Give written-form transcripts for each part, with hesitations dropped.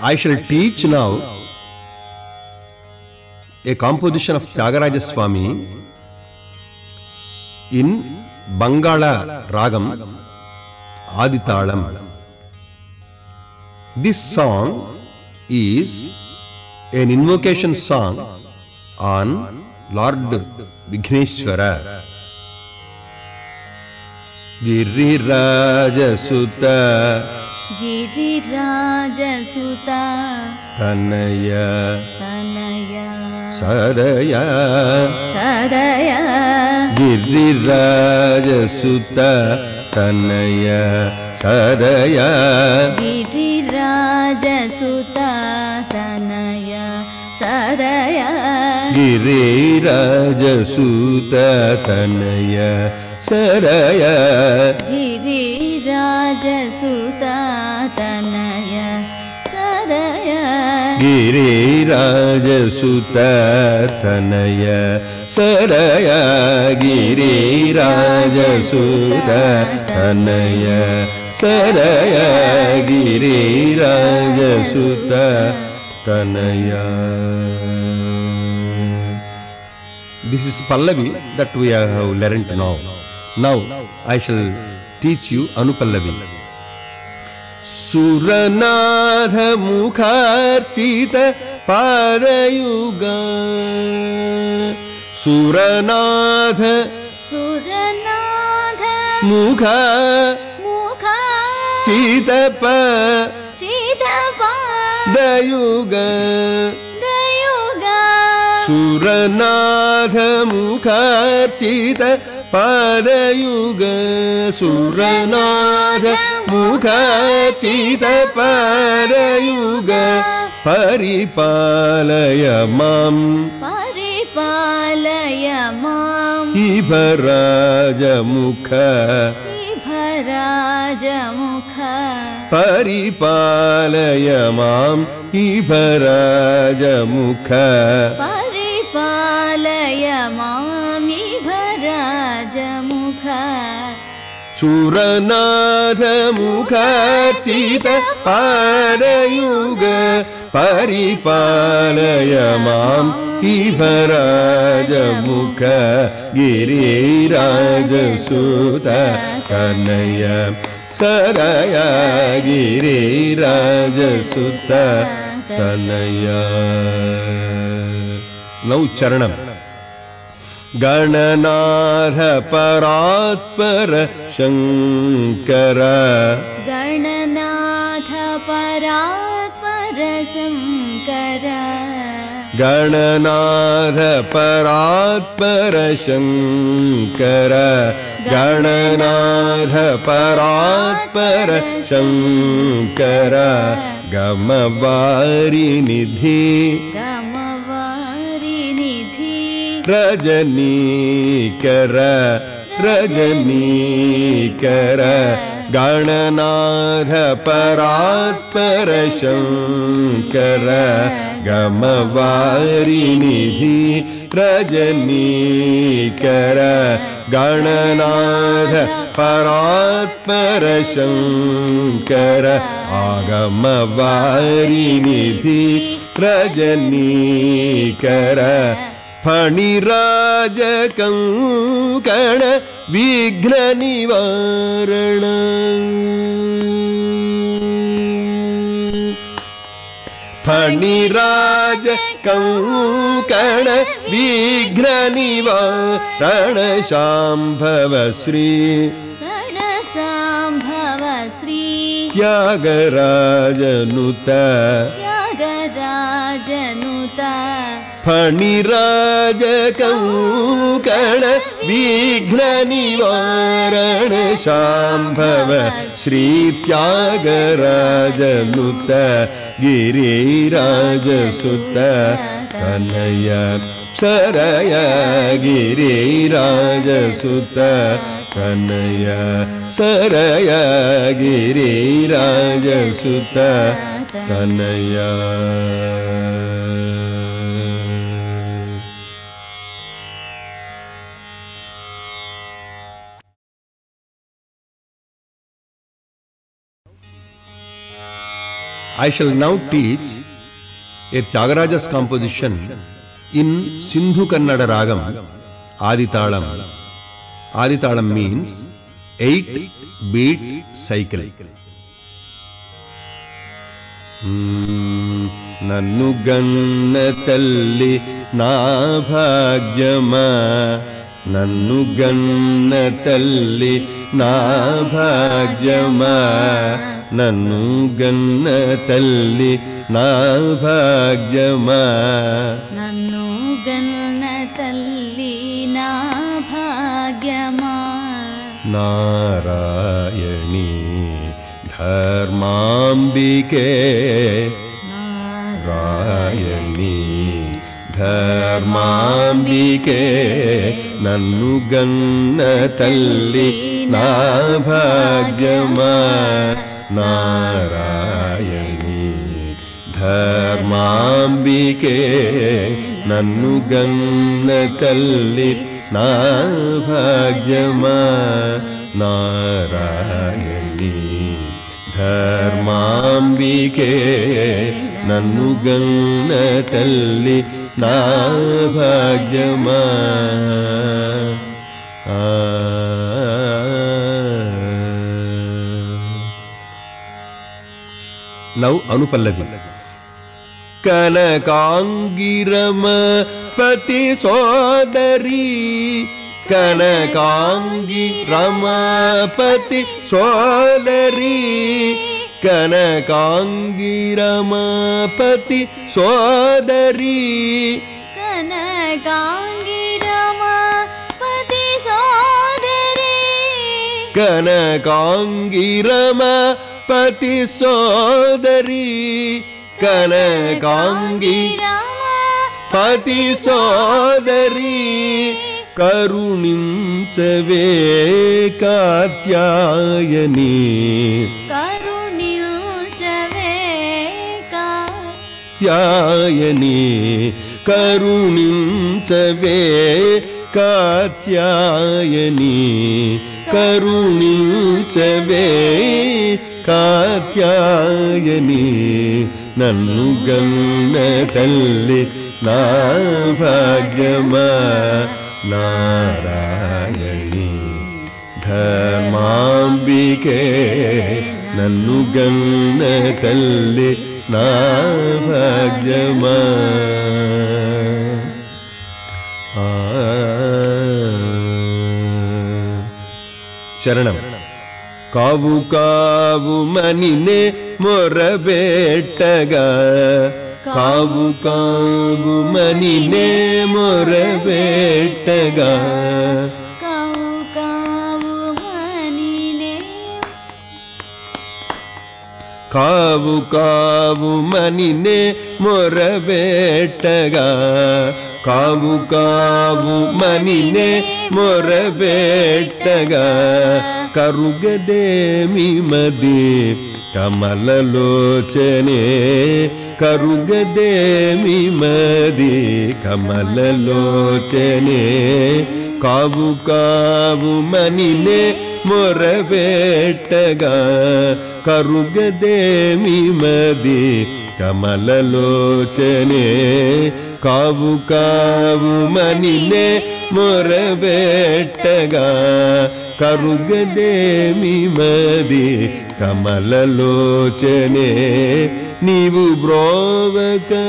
I shall teach now a composition of Tyagaraja Swami in Bangala Ragam Aditalam. This song is an invocation song on Lord Vighneshwara. Giriraja Sutta Tanaya Sadaya Giriraja Sutta Tanaya Sadaya Giriraja Sutta Tanaya Sadaya Giriraja Sutta Tanaya Sadaya Giriraja Sutta Tanaya Sadaya Giriraja Sutta Tanaya Sadaya Giriraja Sutta Tanaya Sadaya Giriraja Sutta Tanaya. This is Pallavi that we have learned now. Now I shall teach you Anupallavi. Suranadha Mukharchita Padayuga Suranadha Mukha Chita Padayuga Suranadha Mukharchita Padayuga Suranadha Mukharchita Padayuga Paripalaya Mam Ibharaja Mukha Paripalaya Mam Ibharaja Mukha Suranadha Mukharchita Padayuga Paripalaya Mam Ibharaja Mukha Giriraja Sutta Tanaya Sadaya Giriraja Sutta Tanaya. Now Charanam. Gananatha Paratpara Shankara Gananatha Paratpara Shankara Gananatha Paratpara Shankara Gananatha Paratpara Shankara Gamavari Nidhi Rajanikara Rajanikara Gananatha Paratpara Shankara Gamavari Nidhi Rajanikara Gananatha Paratpara Shankara Agamavari Nidhi Rajanikara Phaniraja Kankana Vighna Nivarana Phaniraja Kankana Vighna Nivarana Shambhava Sri Tyagaraja Nuta Phaniraja Kankana Vighna Nivarana Shambhava Sri Tyagaraja Nuta Giriraja Sutta Tanaya Saraya Giriraja Sutta Tanaya Saraya Giriraja Sutta Tanaya. I shall now teach a Tyagaraja's composition in Sindhu Kannada Ragam, Aditalam. Aditalam means 8-beat cycle. Nannu ganna talli na bhagyama, Nannu ganna talli na bhagyama, Nannu ganna talli na bhagyama, Nannu ganna talli na bhagyama, Narayani Dharmambike, Narayani Dharmambike, Nannu ganna talli na bhagyama, Narayani Dharmambike, Nannu ganna talli na bhagyama, Narayani Dharmambike, Nannu ganna talli na bhagyama. Now Anupallavi. Kanakangirama pati sodari, Kanakangirama pati sodari, Kanakangirama pati sodari, Kanakangirama pati sodari, Kanakangirama pati sodari, Kanakangirama pati sodari, Karuninchave Katyayani, Karuninchave Katyayani, Karuninchave Katyayani, Karuninchave Katyayani, Nannu ganna talli na bhagyama, Narayani Dharmambike, Nannu ganna talli na bhagyama. Charanam. Kavu kavu manine morabettaga, Kavu kavu manine morabettaga, Kavu kavu manine, Kavu kavu manine morabettaga, Kavu kavu manine morabettaga, Karugade mimadi kamalalochane, Karugade mimadi kamalalochane, Kavu kavu manine morabettaga, Karugade mimadi kamalalochane, Kavu kavu manine morabettaga, Karugade mimadi kamalalochane, Nivu brovaka,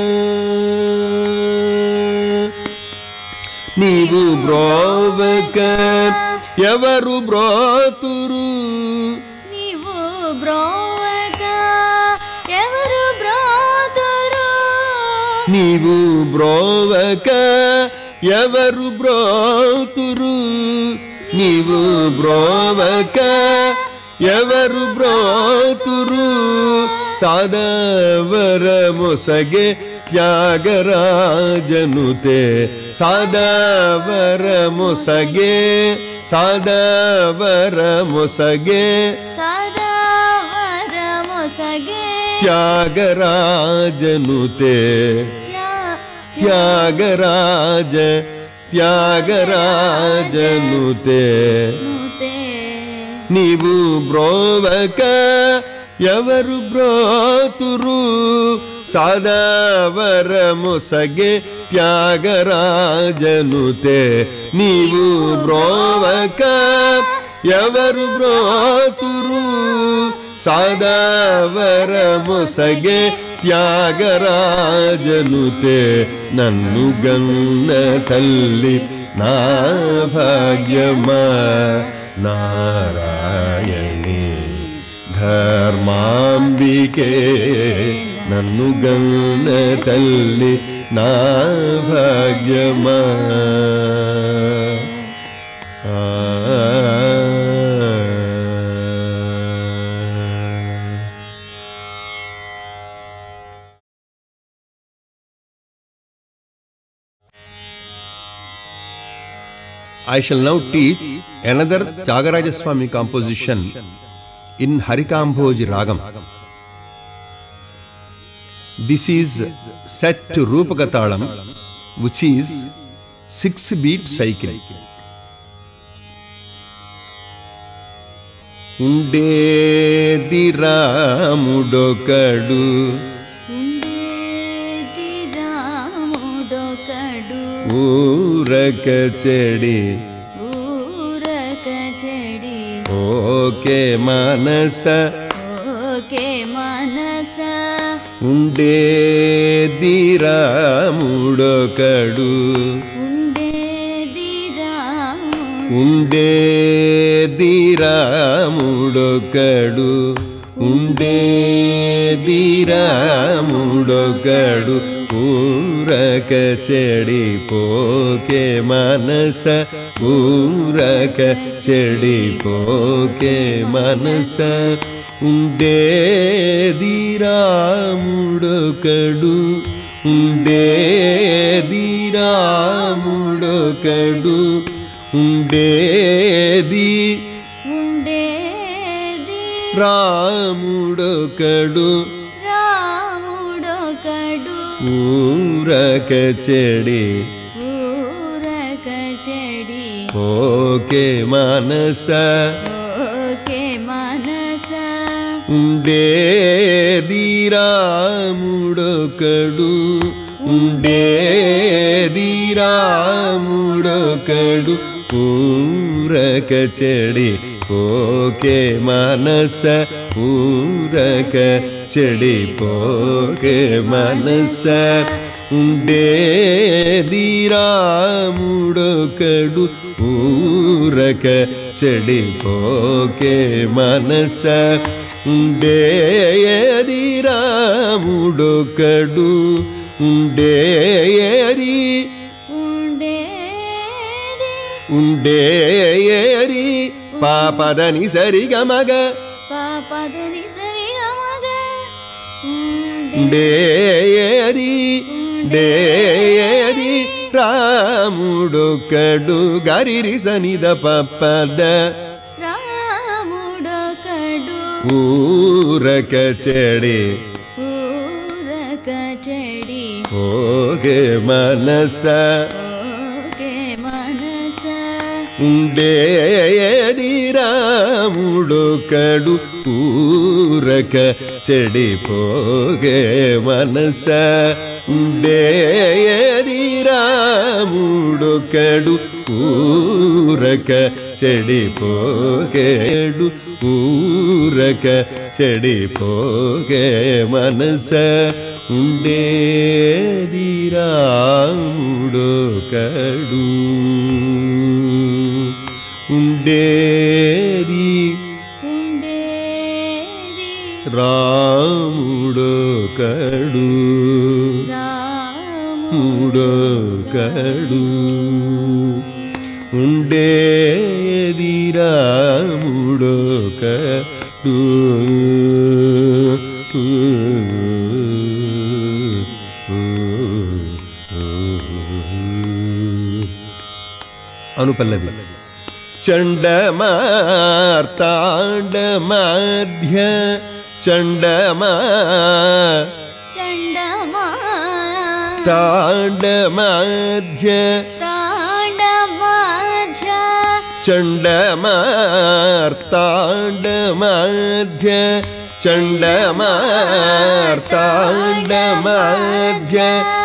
Nivu brovaka, Yavaru broturu, Nivu brovaka, Yavaru broturu, Nivu brovaka, Yavaru broturu, Nivu brovaka, Yavaru broturu, Sadavara mosage Tyagarajanute, Sadavara mosage, Sadavara mosage, Sadavara mosage, Tyagarajanute, Tyagaraja, Tyagarajanute, Nivu brovaka, ఎవరు బ్రోతురు సాదావరముసగే త్యాగరాజనుతే నీవు బ్రోవక ఎవరు బ్రోతురు సాదావరముసగే త్యాగరాజనుతే నన్ను గన్న తల్లి నా భాగ్యమా నారాయణి ధర్మాంబికే నన్ను గన్న తల్లి నా భాగ్యమా I shall now teach another Tyagaraja Swami composition in Harikambhoji Ragam. This is set to Rupakatalam, which is 6-beat cycle. Undedi Ramudokadu ఊరక చెడి ఓకే మనస ఉండేది రాముడొకడు ఉండేది రాముడొకడు ఉండేది రాముడొకడు ఊరక చెడిపోకే మనస ఊరక చెడిపోకే మనస ఉండేది రాముడొకడు ఉండేది రాముడొకడు ఉండేది రాముడొకడు ఊరక చెడి ఓకే మనస ఉండేది రాముడొకడు ఉండేది రాముడొకడు ఊరక చెడి ఓకే మనస ఊరక చెడిపోకే మనస ఉండేది రాముడొకడు ఊరక చెడిపోకే మనస ఉండేది రాముడొకడు ఉండేది ఉండేది పాపదని సరిగమగ ఉండేది ఉండేది రాముడొకడు గరిరి సనిద పప్పద ఊరక చెడి ఓకే మనస ఉండేది రాముడొకడు ఊరక చెడిపోగే మనస ఉండేది రాముడొకడు ఊరక చెడిపోగేడు ఊరక చెడిపోగే మనస ఉండేది రాముడొకడు ఉండేది రాముడొకడు రాముడొకడు ఉండేది రాముడొకడు అనుపల్లవి చండమార్తాండమధ్య తాండమధ్య చండమార్తాండమధ్య చండమార్తాండమధ్య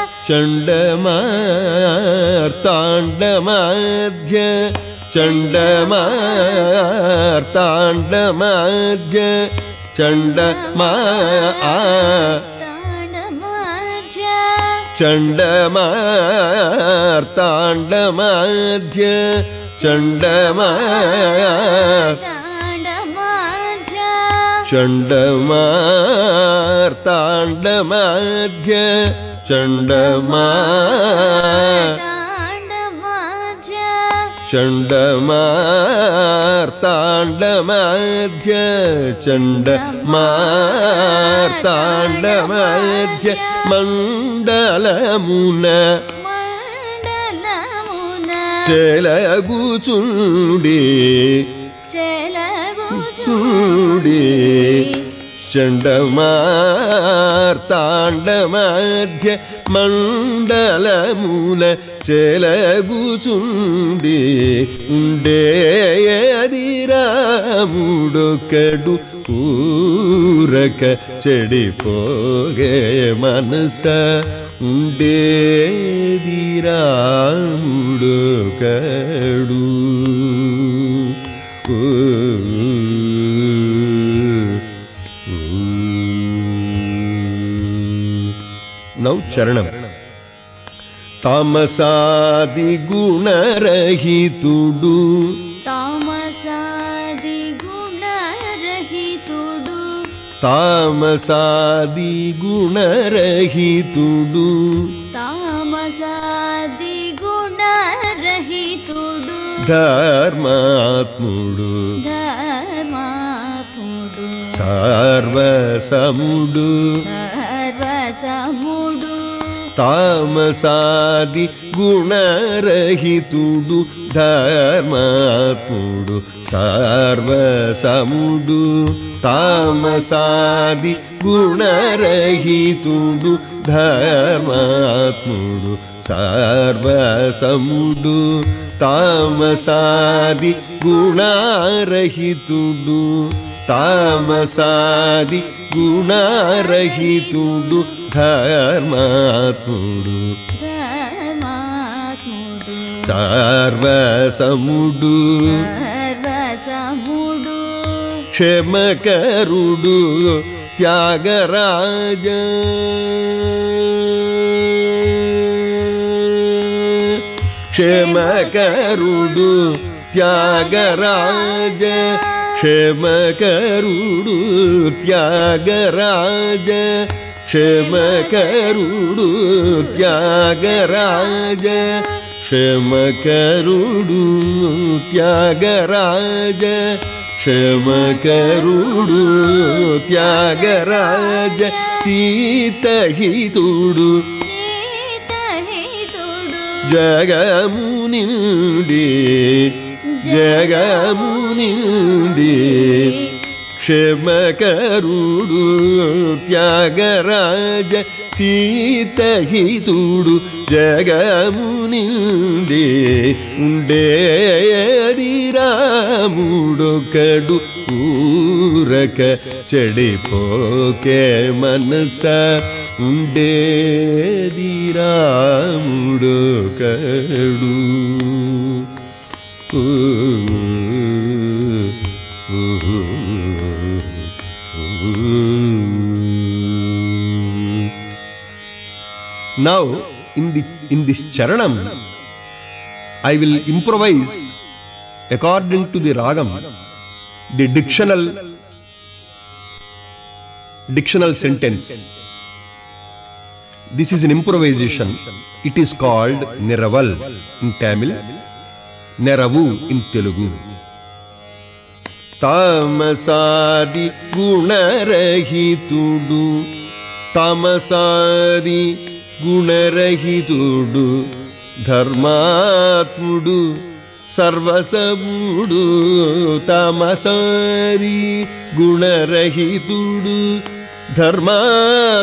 చండమార్తాండమధ్య చండమార్తాండమధ్య చండమార్తాండమధ్య చండమార్తాండమధ్య చండమార్తాండమధ్య చండమార్తాండమధ్య మండలమున చెలగుచుండి చండమార్తాండమధ్య మండలమున చెలగుచుండి ఉండేయదిరాముడొకడు ఊరక చెడిపోగే మనస ఉండేదిరాముడొకడు నౌ చరణం. తామసాది గుణరహితుడు తామసాది గుణరహితుడు తామసాది గుణరహితుడు తామసాది గుణరహితుడు ధర్మాత్ముడు ధర్మాత్ముడు సర్వసముడు సర్వసముడు తామసాది గుణరహితుడు ధర్మాత్ముడు సర్వసముడు తామసాది గుణరహితుడు ధర్మాత్ముడు సర్వసముడు తామసాది గుణరహితుడు తామసాది గుణరహితుడు ధర్మాత్ముడు ధర్మాత్ముడు సర్వసముడు సర్వసముడు క్షమకరుడు త్యాగరాజ క్షమకరుడు త్యాగరాజ క్షమకరుడు త్యాగరాజ క్షమకరుడు త్యాగరాజ క్షమకరుడు త్యాగరాజ క్షమకరుడు త్యాగరాజ చీతహితుడు జగమునిండి జగమునిండి క్షమకరుడు త్యాగరాజ చీతహితుడు జగమునిండి ఉండేదిరాముడొకడు ఊరక చెడిపోకే మనస ఉండేదిరాముడొకడు Now, in this charanam, I will improvise according to the ragam, the dictional sentence. This is an improvisation. It is called Niraval in Tamil, Neravu in Telugu. Tamasadi gunarahitudu, tamasadi gunarahitudu, dharmatmudu sarvasamudu, tamasadi gunarahitudu,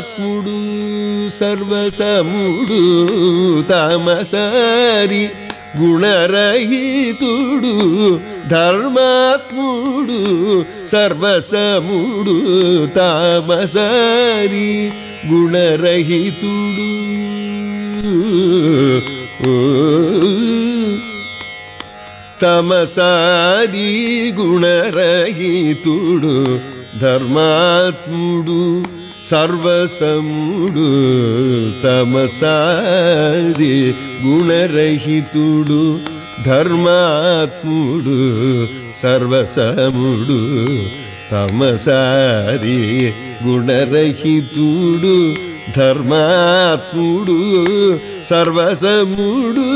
dharmatmudu sarvasamudu, tamasadi గుణరహితుడు ధర్మాత్ముడు సర్వసముడు తామసారి గుణరహితుడు తమసాది గుణరహితుడు ధర్మాత్ముడు సర్వసముడు తమసాది గుణరహితుడు ధర్మాత్ముడు సర్వసముడు తమసాది గుణరహితుడు ధర్మాత్ముడు సర్వసముడు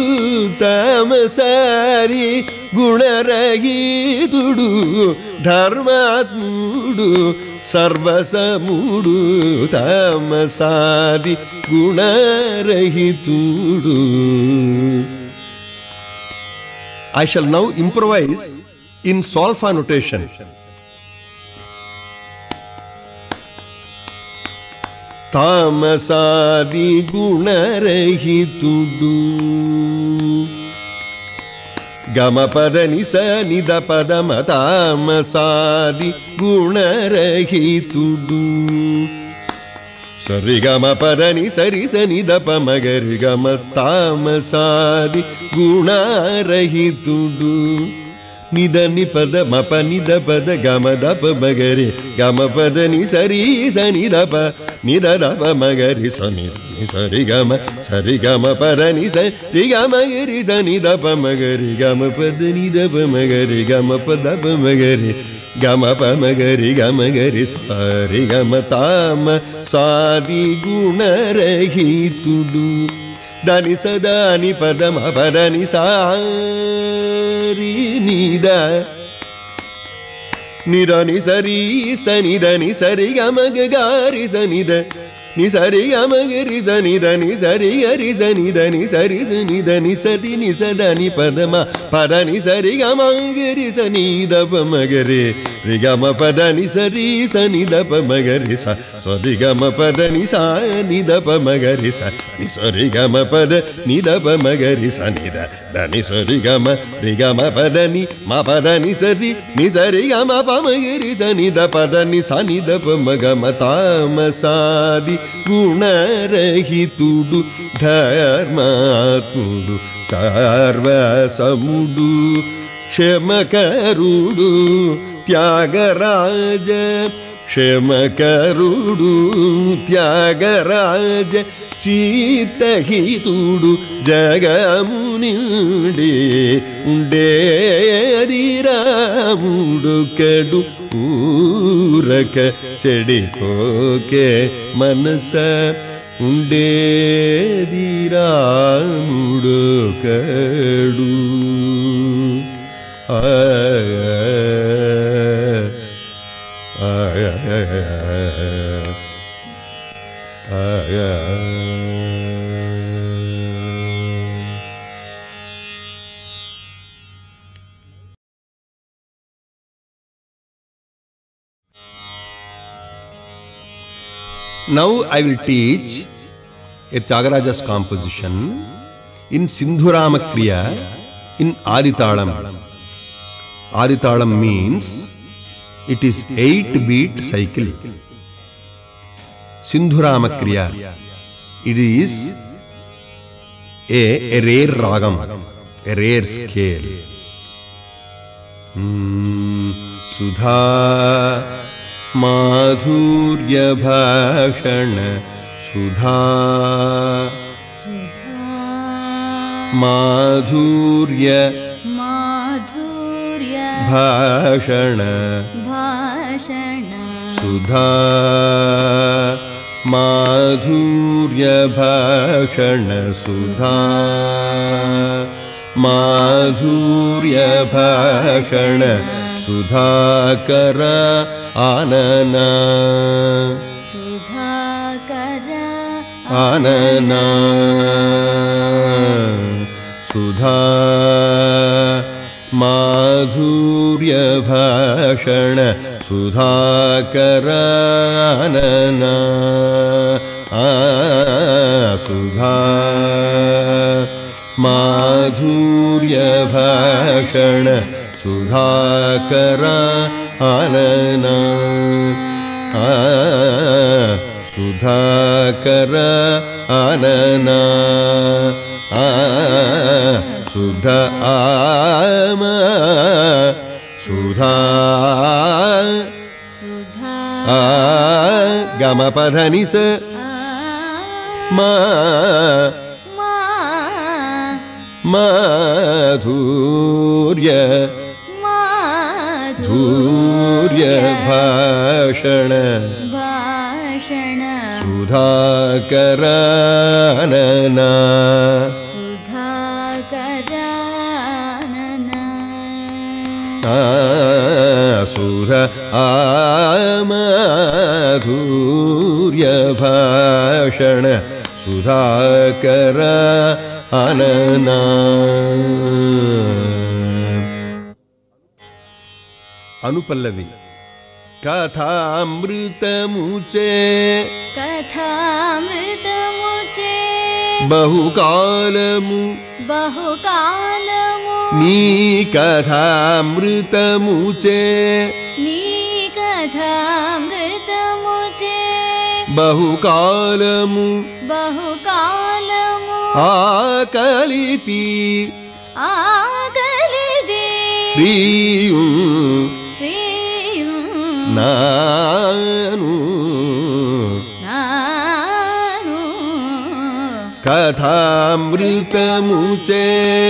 తమసారి గుణరహితుడు ధర్మాత్ముడు సర్వసముడు తమసాది గుణరహితుడు. I shall now improvise in solfa notation. తామసాది గుణరహితుడు గమపద నిస నిద పదమ తామసాది గుణరహితుడు సరి గమ పదని సరి సని దప మగరి గమ తామసాది గుణరహితుడు నిద నిపద మప నిద పద గమ దప మగరి గమ పదని సరి సని దప నిద దప మగరి సని సరి గమ పదని సరి గమ గరి సని దప మగరి గమ పద నిదప మగరి గమ పదప మగరి గమ పమగరి గమగరి సారి గమ తామ సాది గుణరహితుడు దని సదాని పదమ పదని సారి నిద నిదని సరి సనిదని సరి గమగ గారి సనిద ని సరి గమగరి సనిదని సరి గరి సనిదని సరి సనిదని సది ని సదని పదమ పదని సరి గమగరి సనిదప మగరి రిగమ పదని సరి సనిదప మగరి సరి గమ పదని సా నిదప మగరి స ని సరి గమ పద నిదప మగరి సనిద దని సరి గమ రిగమ పదని మా పదని సరి ని సరి గమ పమగరి సనిద పదని సనిదప మగమ తామసాది గుణరహితుడు ధర్మాత్ముడు సర్వసముడు క్షమకరుడు త్యాగరాజ క్షమకరుడు త్యాగరాజ చిత్తహితుడు జగమునిండి ఉండేది రాముడొకడు ఊరక చెడిపోకే మనస ఉండేది రాముడొకడు Now I will teach a Tyagaraja's composition in Sindhurama Kriya in Aditalam. Aditalam means it is 8-beat cycle. Sindhurama Kriya, it is a rare ragam, a rare scale. Sudha माधुर्य भाषण सुधा माधुर्य भाषण सुधा माधुर्य भाषण सुधा माधुर्य भाषण सुधाकर आनना सुधाकर आनना सुधा माधुर्य भाषण सुधाकर आनना सुधा माधुर्य भाषण सुधाकर आनना सुधाकर आनना सुध आम सुधा गम पधनि स माधुर्य भाषण सुधाकर आनना सुध आमाधुर्य भाषण सुधाकर आनना अनुपल्लवी कथामृतमुचे बहुकालमु नी कथामृतमुचे बहुकालमु आकलिति नानु कथामृतमुचे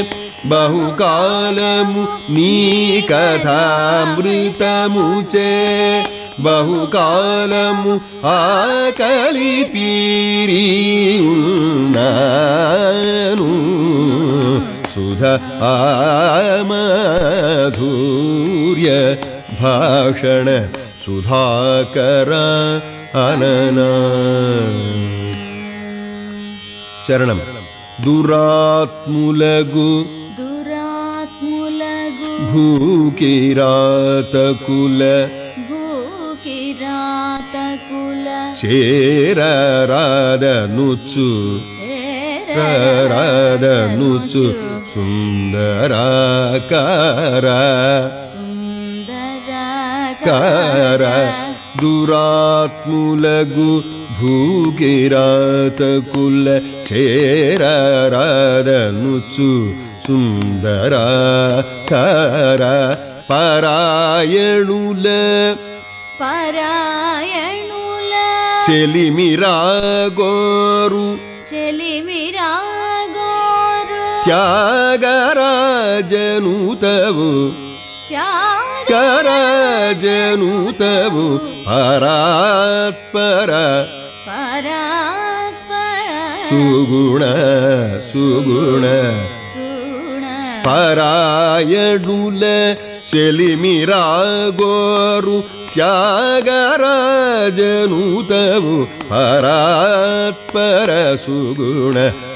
बहुकालमु नी कथामृतमुचे बहुकालमु आकलितीरियुन्नानु सुध आमाधुर्य भाषण सुधाकर आनना चरणम दुरात्मुलगु भूकिरातकुल चेररादनुचु सुंदराकार दुरात्मुलगु भूगिरातकुल चेररादनुचु सुंदराकार परायणुल చెలిమిరాగోరు త్యాగరాజనుతవు పరాత్పర సుగుణ పరాయణుల చెలిమిరాగోరు త్యాగరాజనుతవు పరాత్పర సుగుణ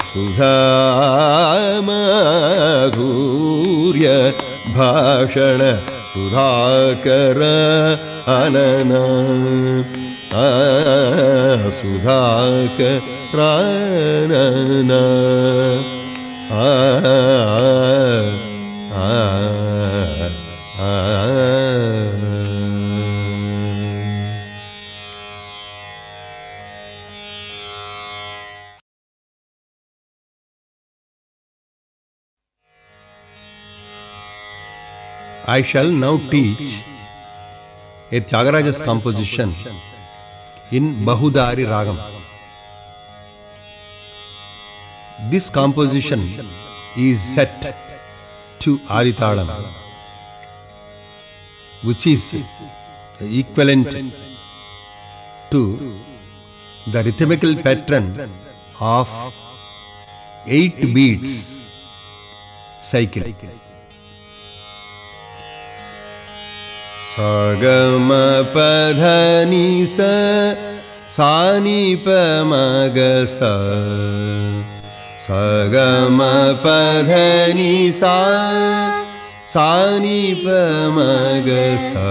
సుధామాధుర్య భాషణ Sudhakara ఆననా సుధాకరాననా I shall now teach a Tyagaraja's composition in Bahudari Ragam. This composition is set to Aditalam, which is equivalent to the rhythmical pattern of 8 beats cycle. Sagama padhani sa sani pamagasa sagama padhani sa sani pamagasa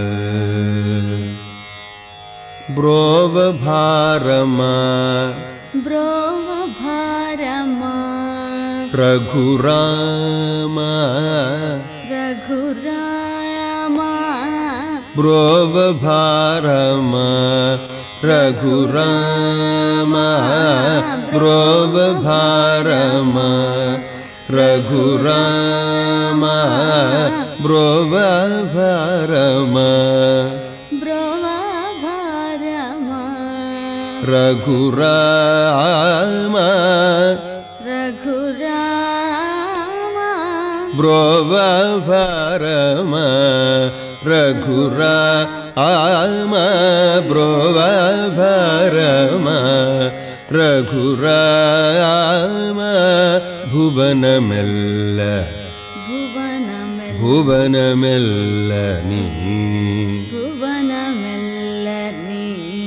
brova bharama Raghurama Raghurama ಬ್ರೋವ ಭಾರಮ Raghurama ಬ್ರೋವ ಭಾರಮ Raghurama ಬ್ರೋವ ಭಾರಮ ಬ್ರೋವ ಭಾರಮ Raghurama Raghurama ಬ್ರೋವ ಭಾರಮ Raghurama ಬ್ರೋವ ಭಾರಮ Raghurama ಭುವನಮೆಲ್ಲ ಭುವನಮೆಲ್ಲ ನೀ ಭುವನಮೆಲ್ಲ ನೀ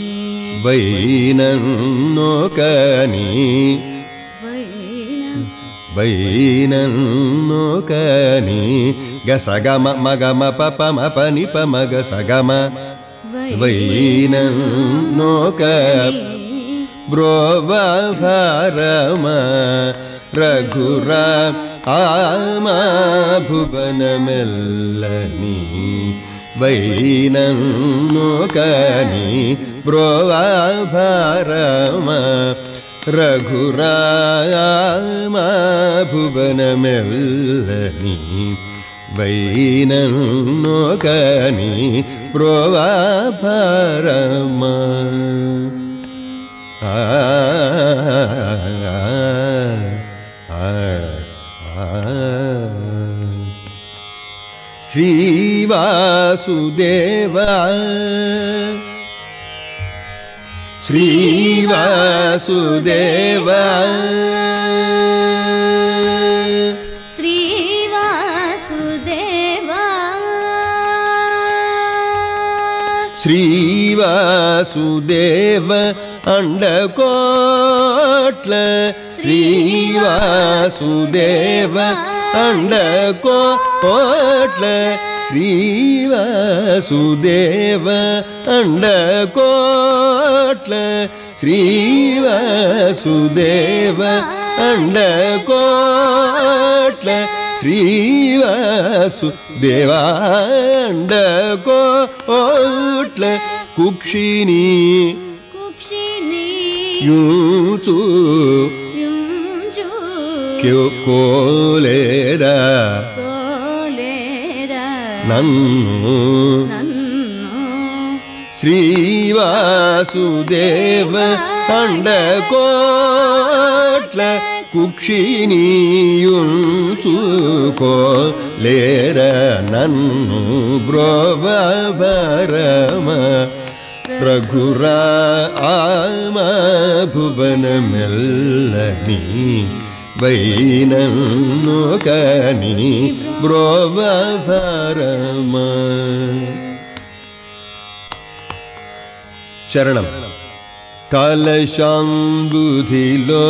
ವೈನನ್ನೋಕನಿ ವೈನನ್ನೋಕನಿ ಗಸಗಮ ಮಗಮ ಪಪ ಮ ಪನಿ ಪ ಮಗ ಸಗಮ ವೈನನ್ನೋಕ ಬ್ರೋವ ಭಾರಮ ರಘುರಾಮ ಭುವನಮೆಲ್ಲ ನೀ ವೈನನ್ನೋಕನಿ ಬ್ರೋವ ಭಾರಮ ರಘುರಾಮ ಭುವನಮೆಲ್ಲ ನೀ ವೈನನ್ನೋಕನಿ ಬ್ರೋವ ಭಾರಮ ಶ್ರೀವಾಸುದೇವ ಶ್ರೀವಾಸುದೇವ ಶ್ರೀವಾಸುದೇವ ಶ್ರೀವಾಸುದೇವ ಅಂಡಕೋಟ್ಲ ಶ್ರೀವಾಸುದೇವ ಅಂಡಕೋಟ್ಲ ಶ್ರೀವಾಸುದೇವ ಅಂಡಕೋಟ್ಲ ಶ್ರೀವಾಸುದೇವ ಅಂಡಕೋಟ್ಲ ಶ್ರೀವಾಸುದೇವ ಅಂಡಕೋಟ್ಲ ಕುಕ್ಷಿಣಿ ಯೂಚು ಕೋಲೇರ ನನ್ನು ಶ್ರೀವಾಸುದೇವ ಅಂಡಕೋಟ್ಲ ಕುಕ್ಷಿಣಿಯುಂಚು ಕೋಲೇರ ನನ್ನು ಬ್ರೋವ ಭಾರಮ ರಘುರಾಮ ಭುವನಮೆಲ್ಲ ನೀ ವೈನನ್ನೋಕನಿ ಬ್ರೋವ ಭಾರಮ చరణం కలశాంబుధిలో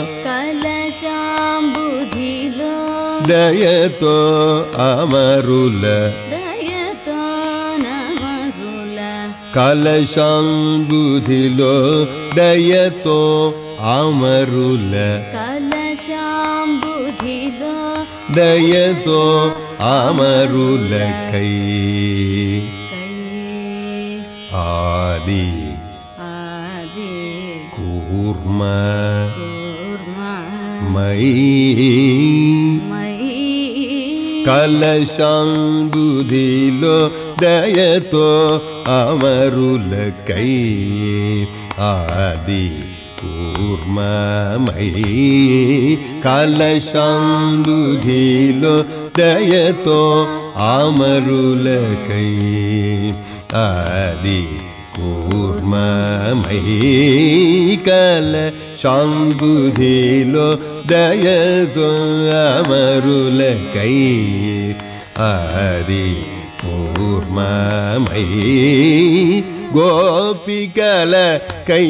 కలశాంబుధిలో దయతో అమరుల దయతో నమరుల కలశాంబుధిలో దయతో అమరుల కలశాంబుధిలో దయతో అమరులకై ఆది కూర్మ మై కలశాంబుధిలో దయతో అమరులకై ఆది కూర్మమై కలశాంబుధిలో దయతో అమరులకై ఆది కూర్మమై కలశాంబుధిలో దయతో అమరులకై ఆది కూర్మమై గోపికలకై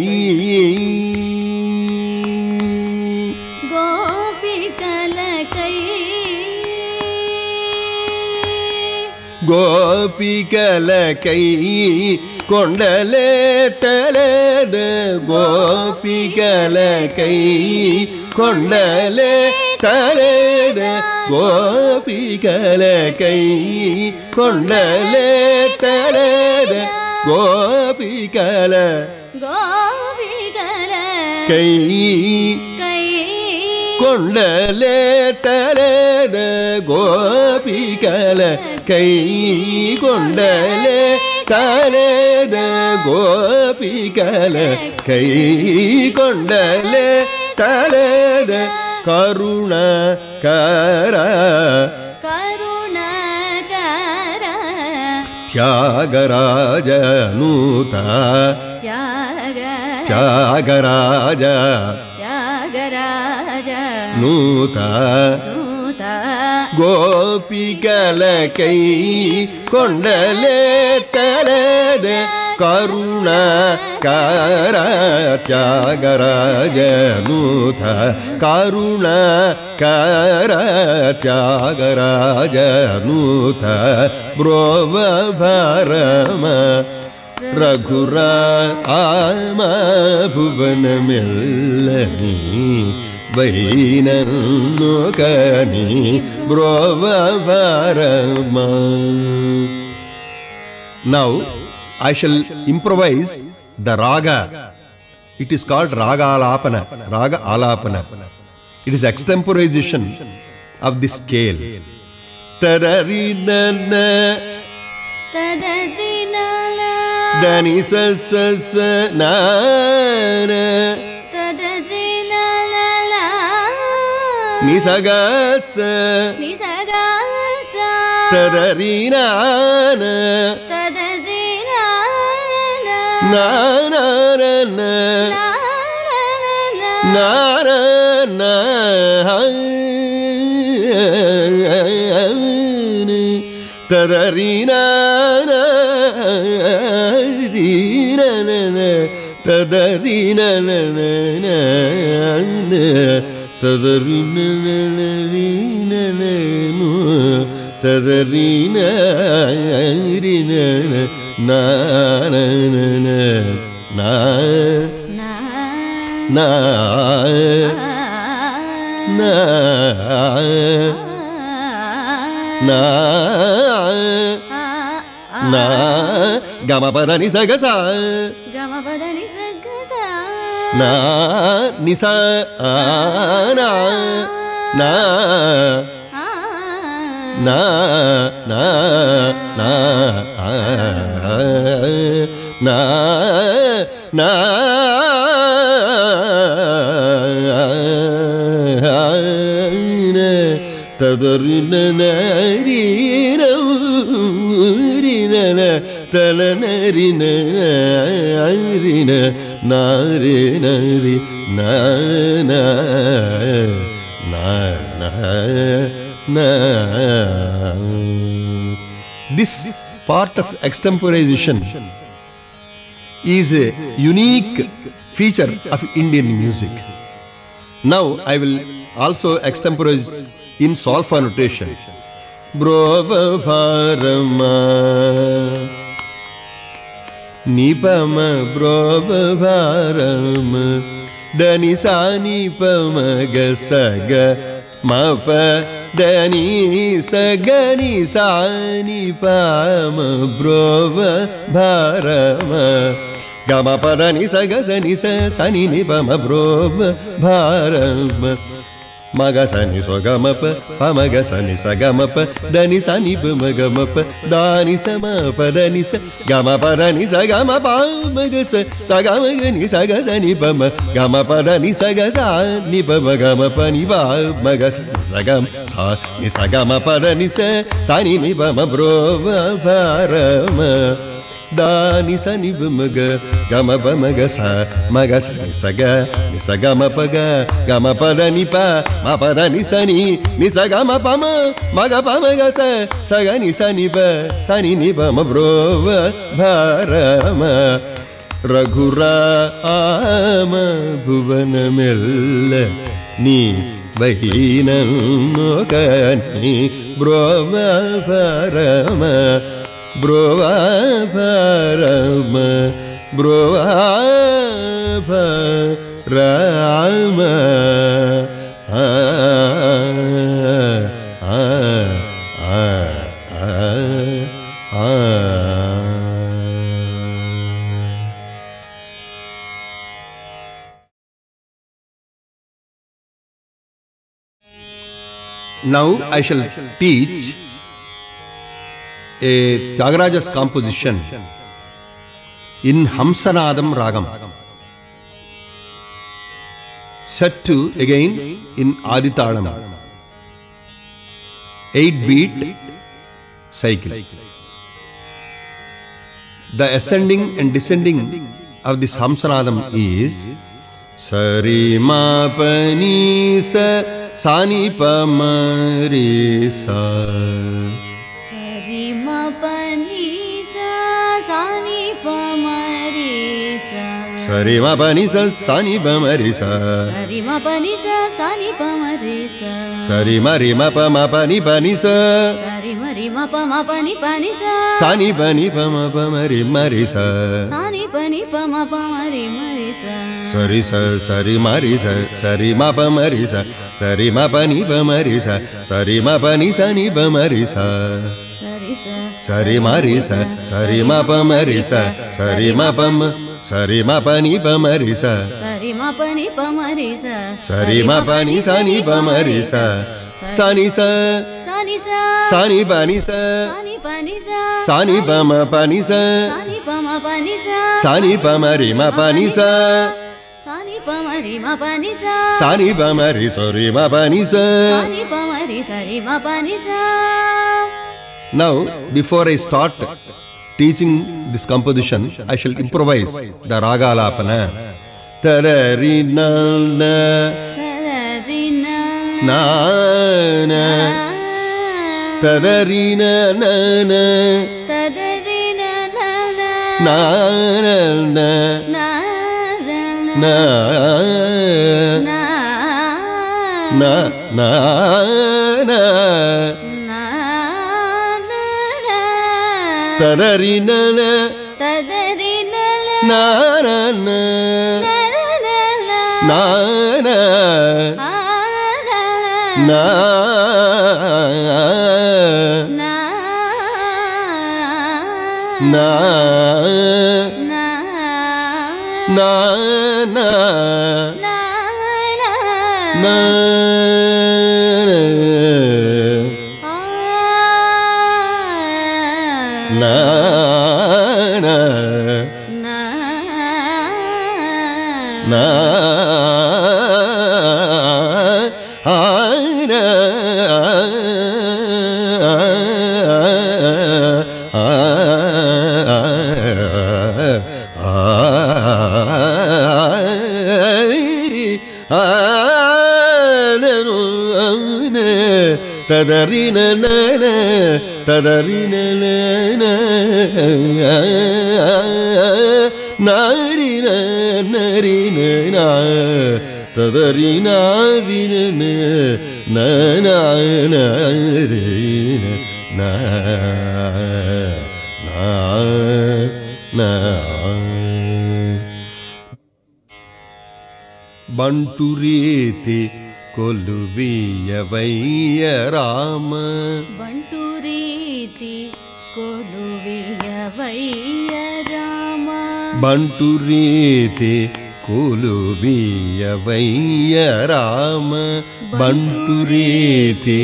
గోపికలకై కొండలే తలద గోపికలకై కొండలే ತಲೆದ ಗೋಪಿಕಲ ಕೈ ಕೊಂಡಲೆ ತಲೆದ ಗೋಪಿಕಲ ಕೈ ಕೊಂಡಲೆ ತಲೆದ ಗೋಪಿಕಲ ಕೈ ಕೊಂಡಲೆ ತಲೆದ ಗೋಪಿಕಲ ಕೈ ಕೊಂಡಲೆ ತಲೆದ ಕರುಣಕರ ತ್ಯಾಗರಾಜ ನೂತ ತ್ಯಾಗರಾಜ ನೂತ ಗೋಪಿಕಲ ಕೈ ಕೊಂಡಲೆ ತಲೆದ ಕರುಣಕರ ತ್ಯಾಗರಾಜ ನೂತ ಕರುಣಕರ ತ್ಯಾಗರಾಜ ನೂತ ಬ್ರೋವ ಭರಮ ರಘುರ ಆಮ ಭುವನ ಮೆಲ್ಲನಿ ವೈನನ್ನು ಕನಿ ಬ್ರೋವ Bharama. Now I shall improvise the raga. It is called raga alapana. Raga alapana. It is extemporization of the scale. Tadarinana dani sa sa sa na na ni sa ga sa tadarinana na na na na na na tadarina na rina na tadarina na na tadarina na rina na tadarina rina na na na na na na na na gama pada ni sa ga sa na ni sa na na na na na na na tadarina narina rina talanarina rina narina na na na na. This part of extemporization is a unique feature of Indian music. Now I will also extemporize in solfa notation. Brova bharama nipama brova bharama dani sa nipama ga saga mapa dani saga ni sa nipama brova bharama gama pada ni saga sa ni sa ni nipama brova bharama maga sa ni so gama pa maga sa ni sa gama pa dani sa ni pa gama pa dani sa ma pa dani sa gama pa dani sa gama pa maga sa gama ni sa ga sa ni pa ma gama pa dani sa ga sa ni pa gama pa ni ba maga sa gama sa ni sa gama pa dani sa ni pa ma bro bharama dani sa ni pa maga gama pa maga sa ni sa ga ni sa gama pa dani pa ma pa dani sa ni sa gama pa ma ga pa maga sa ga ni sa ni pa ma bro bharama raghura ama bhuvana mella ni vahinanno kani bro bharama Brova bharama brova bharama Now I shall teach a Tyagaraja's composition in Hamsanadam Ragam, set to again in Aditalam, 8-beat cycle. The ascending and descending of this Hamsanadam is Sari ma pa ni sa sa ni pa ma re sa. Sari ma pa ni sa sa ni pa ma re sa. Sari ma pa ni sa sa ni pa ma re sa. Sari ma pa ni sa sa ni pa ma re sa. Sari ma re ma pa ni pa ni sa. Sari ma re ma pa ni pa ni sa. Sa ni pa ma re sa. Sa ni pa ma re sa. Sari sa sari ma re sa sari ma pa ma re sa sari ma pa ni pa ma re sa sari ma pa ni sa ni pa ma re sa. Sari sa Sari ma re sa sari ma pa ma re sa sari ma pa ma sari ma pa ni pa ma re sa Sari ma pa ni pa ma re sa. sari ma pa ni sa ni pa ma re sa sa ni sa Sa ni sa sa ni pa ni sa sa ni pa ni sa. sa ni pa ma pa ni sa Sa ni pa ma pa ni sa. sa ni pa ma re ma pa ni sa Sa ni pa ma re ma pa ni sa. sa ni pa ma re sa re ma pa ni sa. Sa ni pa ma re sa re ma pa ni sa. Now, before I start teaching this composition, I shall improvise the raga alapana. Tarari na na Tarari na na na tarari na na na Tadari na na na na na na na na na na tarari na na Tadari na na na na na na na na na na na Tadarina na na tadarina na na narina narina na tadarina rina na na na rina na na Banturete ಕೊಲುವಿಯವಯ್ಯ Rama ಬಂಟು ರೀತಿ ಕೊಲುವಿಯವಯ್ಯ ರಾಮ ಬಂಟು ರೀತಿ ಕೊಲುವಿಯವಯ್ಯ ರಾಮ ಬಂಟು ರೀತಿ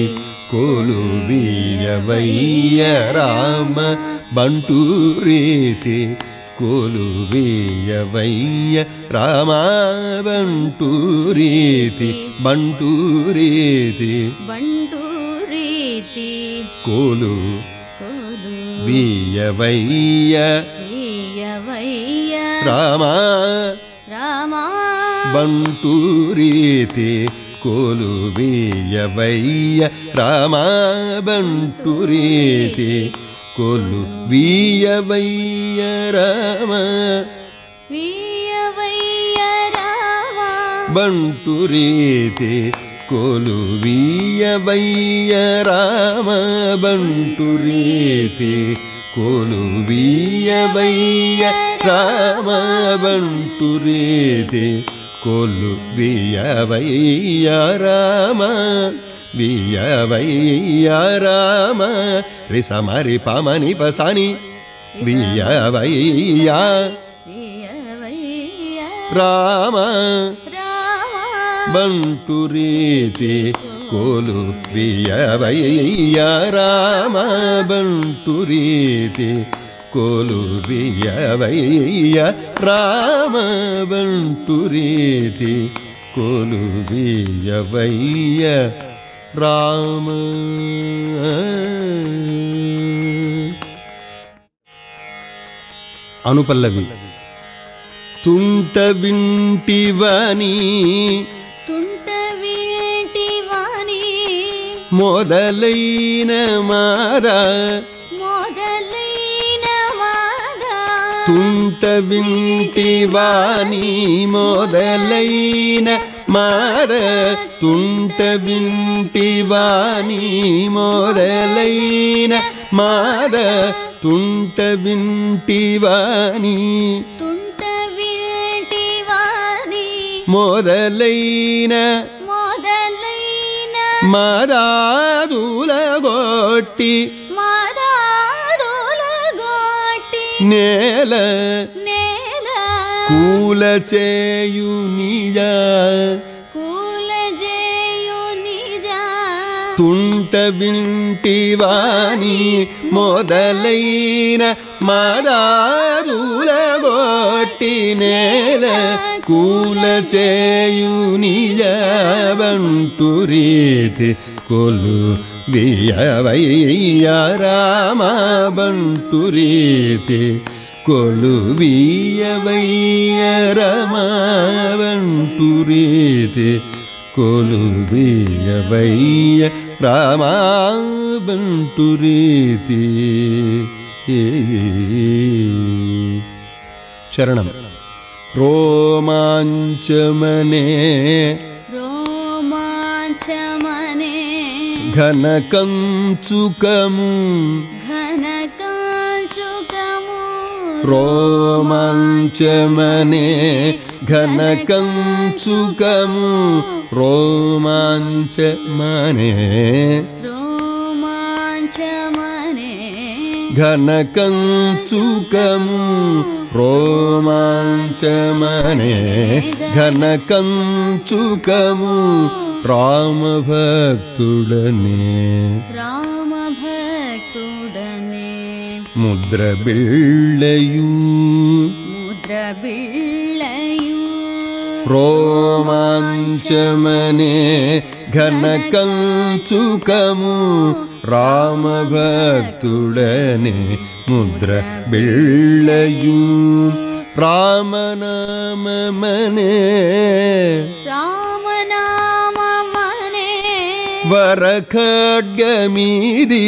ಕೊಲುವಿಯವಯ್ಯ ರಾಮ ಬಂಟು ರೀತಿ ಕೊಲುವಿಯವಯ್ಯ ರಾಮ ಬಂಟು ರೀತಿ ಬಂಟು ರೀತಿ ಬಂಟು ರೀತಿ ಕೊಲು ವಿಯವಯ್ಯ ವಿಯವಯ್ಯ ರಾಮ ರಾಮ ಬಂಟು ರೀತಿ ಕೊಲುವಿಯವಯ್ಯ ರಾಮ ಬಂಟು ರೀತಿ ಕೊಲುವಿಯವಯ್ಯ ರಾಮ ವಿಯವಯ್ಯ ರಾಮ ಬಂಟು ರೀತಿ ಕೊಲುವಿಯವಯ್ಯ ರಾಮ ಬಂಟು ರೀತಿ ಕೊಲುವಿಯವಯ್ಯ ರಾಮ ಬಂಟು ರೀತಿ ಕೊಲುವಿಯವಯ್ಯ ರಾಮ ವಿಯವಯ್ಯ ರಾಮ ರಿ ಸಮರಿ ಪಮನಿ ಪಸನಿ ವಿಯವಯ್ಯ ರಾಮ ಬಂಟು ರೀತಿ ಕೊಲುವಿಯವಯ್ಯ ರಾಮ ಬಂಟು ರೀತಿ ಕೊಲುವಿಯವಯ್ಯ ರಾಮ ಬಂಟು ರೀತಿ ಕೊಲುವಿಯವಯ್ಯ ರಾಮ. ಅನುಪಲ್ಲವಿ. ತುಂಟ ವಿಂಟಿವನಿ ಮೊದಲೈನ ಮಾದ ತುಂಟ ವಿಂಟಿವಾನಿ ಮೊದಲೈನ ಮಾದ ತುಂಟ ವಿಂಟಿವಾನಿ ಮೊದಲೈನ ಮಾದ ತುಂಟ ವಿಂಟಿವಾನಿ ಮೊದಲೈನ ಮಾದಾದುಲಗೊಟ್ಟಿ నేల కూలచేయు నిజ తుంట వింటివాని మొదలైన మాదాదులగొట్టి నేల కూలచేయు నిజ బంటు రీతి కొలువిಯವಯ್ಯ ರಾಮ ಬಂಟು ರೀತಿ ಕೊಲುವಿಯವಯ್ಯ ರಾಮ ಬಂಟು ರೀತಿ ಕೊಲುವಿಯವಯ್ಯ ರಾಮ ಬಂಟು ರೀತಿ. ಶರಣಂ. ರೋಮಾಂಚಮನೆ ఘనకంచుకము రోమాంచమనే ఘనకంచుకము రోమాంచమనే ఘనకంచుకము రోమాంచమనే ఘనకంచుకము రామభక్తుడనే ముద్ర బిళ్ళయు రోమాంచమనే ఘనకంచుకము రామభక్తుడనే ముద్ర బిళ్ళయు రామనామమనే వరఖడ్గమీది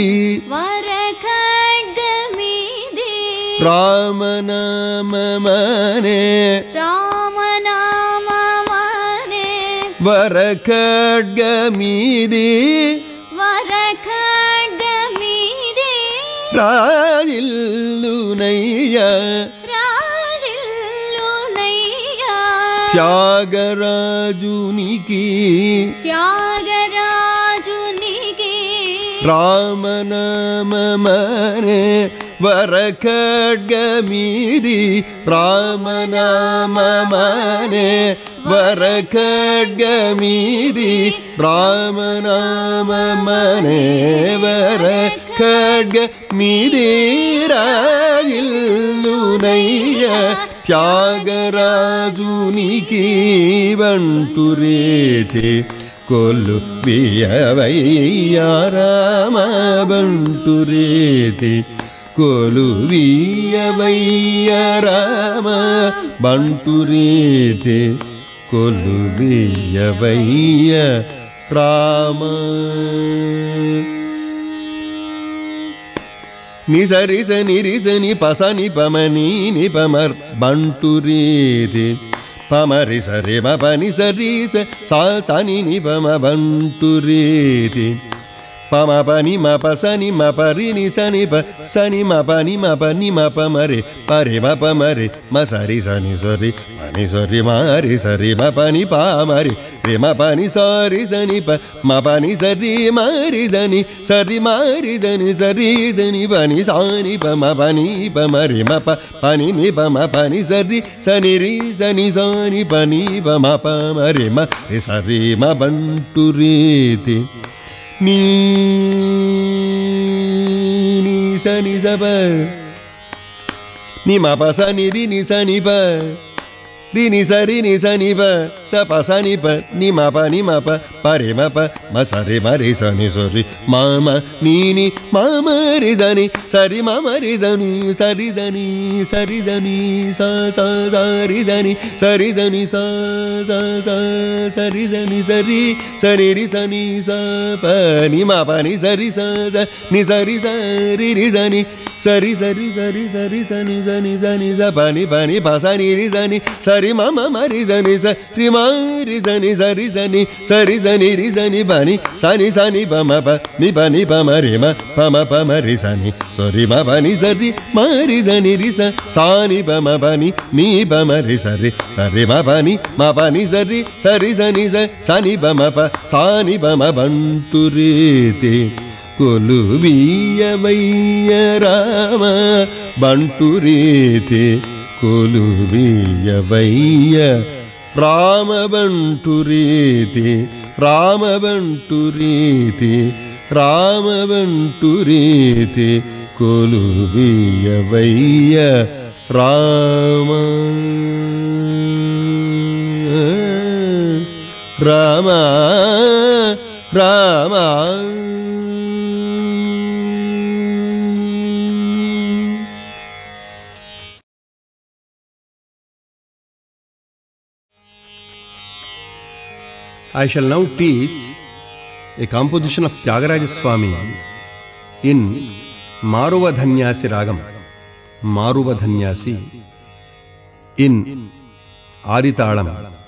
రామనామమనే వరఖడ్గమీది రాజిల్లునయ్య త్యాగరాజునికి రామనామమనే వరఖడ్గమీది రామనామమనే వరఖడ్గమీది రామనామమనే వరఖడ్గమీది రాజిల్లునయ్య త్యాగరాజునికి బంటు రీతి కొలువిಯವಯ್ಯ ರಾಮ ಬಂಟು ರೀತಿ ಕೊಲುವಿಯವಯ್ಯ ರಾಮ ಬಂಟು ರೀತಿ ಕೊಲುವಿಯವಯ್ಯ ರಾಮ. నిసరిస నిరిసని పసని పమని నిపమర్ బంటు రీతి పమరి సరి మపని సరి సని నిపమ బంటు రీతి పమ పని మ ప సని మ పరి ని సని ప సని మ పని మ పని మ ప మరే పరే మ ప మరే మ సరి సని సరి పని సరి మారి సరి మ పని పా మరి రే మ పని సరి సని ప మ పని సరి మారి దని సరి మారి దని సరి దని పని సాని ప మ పని ప మరి మ ప పని ని ప మ పని సరి సని రి సని సాని పని ప మ ప మరి మ రి సరి మ బంటు రీతి నీ ని సని సప ని మ ప సని రి ని సని ప రి ని సరి ని సని ప స ప సని ప ని మ ప ని మ ప పరే మ ప మ సరి మ రి సని సరి మ మ ని ని మ మ రి దని సరి మ మ రి దని సరి దని సరి దని స స సరి దని సరి దని స స స సరి దని సరి సరి రి సని స ప ని మ ప ని సరి స స ని సరి సరి రి దని సరి సరి సరి సరి సని సని సని స పని పని ప సని రి దని సరి మ మ మ రి దని స రి మ రి సని సరి సని సరి సని రి సని పని సని సని ప మ ప ని ప ని ప మ రి మ ప మ ప మ రి సని సరి మ ప ని సరి మ రి సని రి స సాని ప మ ప ని ని ప మ రి సరి సరి మ ప ని మ ప ని సరి సరి సని స సని ప మ ప సాని ప మ బంటు రీతి కొలువీయవయ్య రామ బంటు రీతి కొలువీయవయ్య రామ బంటు రీతి రామ బంటు రీతి రామ బంటు రీతి కొలువీయవయ్య Rama Rama Rama I shall now teach a composition of Tyagaraja Swami in Maruvadhanyasi Ragam. Maruvadhanyasi in Aditalam.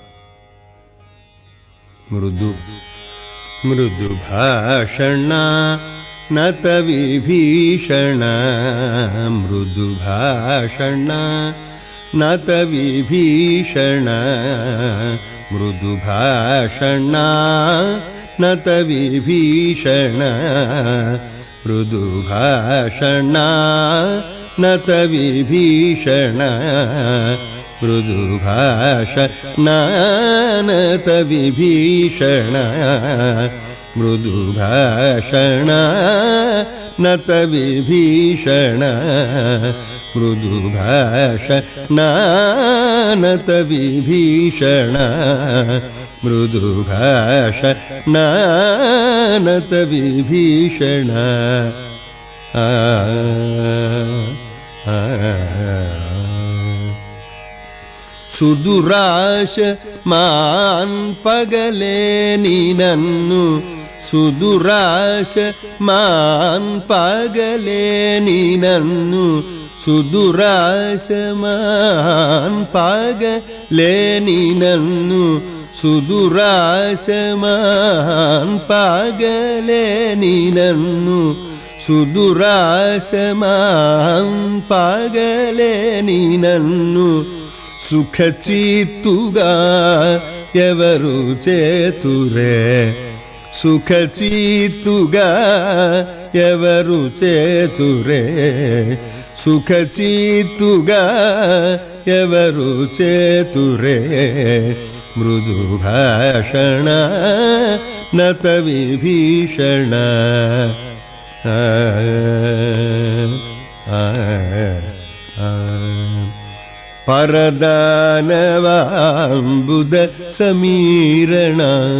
Mrudu Mrudu Bhashana Nata Vibhishana Mrudu Bhashana Nata Vibhishana ಮೃದು ಭಾಷಣ ನತ ವಿಭೀಷಣ ಮೃದು ಭಾಷಣ ನತ ವಿಭೀಷಣ ಮೃದು ಭಾಷಣ ನತ ವಿಭೀಷಣ ಮೃದು ಭಾಷಣ ನತ ವಿಭೀಷಣ ಮೃದು ಭಾಷಣ ನತ ವಿಭೀಷಣ ಮೃದು ಭಾಷಣ ನತ ವಿಭೀಷಣ ಸುದುರಾಶ ಮಾನ್ ಪಗಲೇ ನೀನನ್ನು ಸುದುರಾಶ ಮಾನ್ ಪಗಲೇ ನೀನನ್ನು ಸುದುರಾಶ ಮಾನ್ ಪಗಲೇ ನೀನನ್ನು ಸುದುರಾಶ ಮಾನ್ ಪಗಲೇ ನೀನನ್ನು ಸುದುರಾಶ ಮಾನ್ ಪಗಲೇ ನೀನನ್ನು ಸುಖ ಚೀತುಗಾ ఎవరు చేతురే సుఖ చీతుగా ఎవరు చేతురే సుఖ చీతుగా ఎవరు చేతురే మృదు భాషణ నత విభీషణ పరదానవాంబుద సమీరణ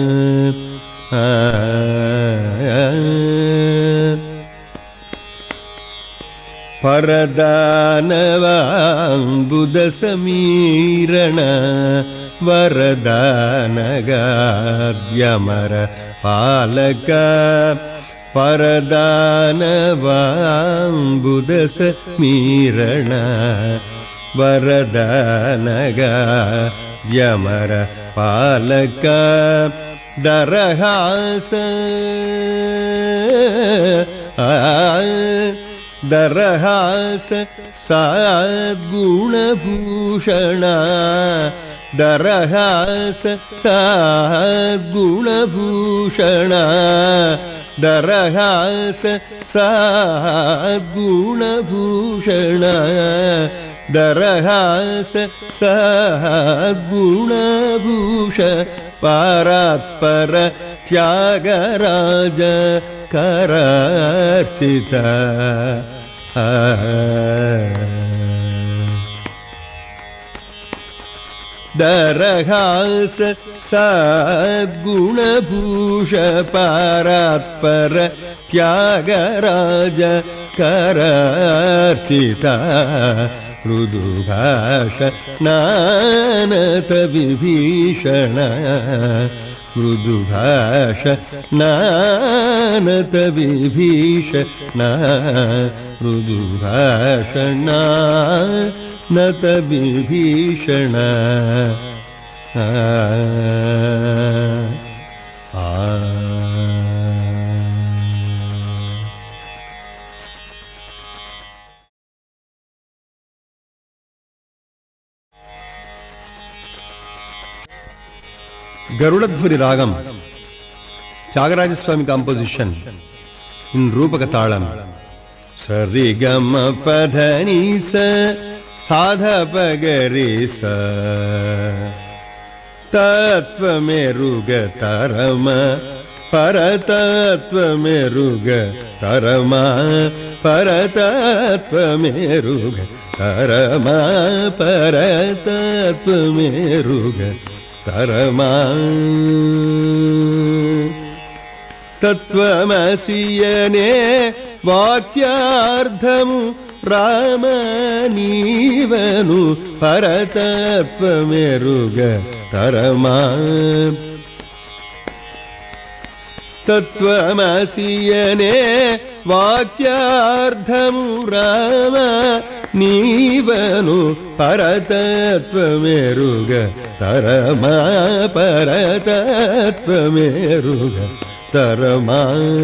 పరదానవాంబుద సమీరణ వరదానగాద్యమర పాలక పరదానవాంబుద సమీరణ వరదానగాద్యమర పాలక దరహాస ದರಹಾಸ ಸದ್ಗುಣಭೂಷಣ ದರಹಾಸ ಸದ್ಗುಣಭೂಷಣ ದರಹಾಸ ಸದ್ಗುಣಭೂಷಣ ದರಹಾಸ ಸದ್ಗುಣಭೂಷ ಪರಾತ್ಪರ Tyagaraja ಕರಾರ್ಚಿತ ದರಹಾಸ ಸದ್ಗುಣಭೂಷ ಪರಾತ್ಪರ Tyagaraja ಕರಾರ್ಚಿತ ಮೃದುಭಾಷ ನಾನತ Vibhishana ಮೃದುಭಾಷ ನಾನತ Vibhishana ಮೃದುಭಾಷ ನಾನತ Vibhishana Garudadhvari Ragam, Tyagaraja composition in Rupaka Talam. Sarigama Padhanisa Sadhapagarisa Tattva Meruga Tarama Paratatva Meruga Tarama Paratatva Meruga Tarama Paratatva Meruga Tarama Tatvamasiyane Vakyardhamu Ramanivanu Paratatvameruga Tarama Tatvamasiyane Vakyardhamu Ramanivanu Paratatvameruga Tarama Paratatvameruga Tarama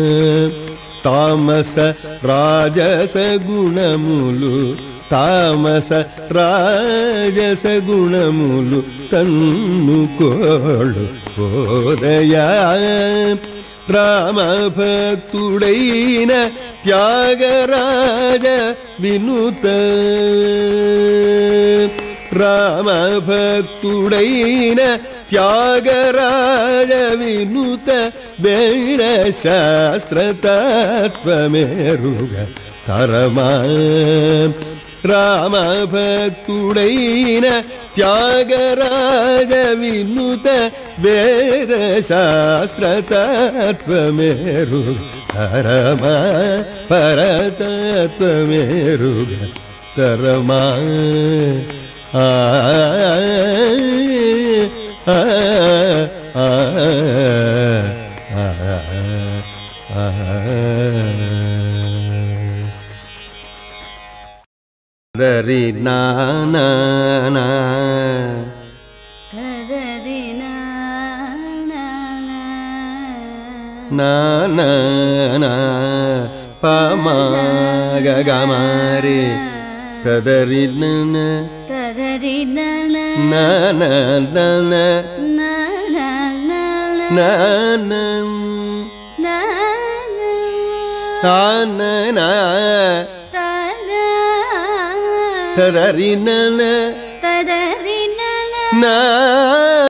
Tamasa Rajasa Gunamulu Tamasa Rajasa Gunamulu Tannu Kolu Kodaya Rama Bhaktudaina Tyagaraja Vinuta Rama Bhaktudaina Tyagaraja Vinuta Veera Shastra Tattvameruga Tarama Rama Bhaktudaina Tyagaraja Vinuta Veera Shastra Tattvameruga Tarama Paratatvameruga Tarama Dari na na na Tadari na na na na na Pama gagamari Tadari na na Tadari na na na na na na na na na na na na na Tadari na na Tadari na na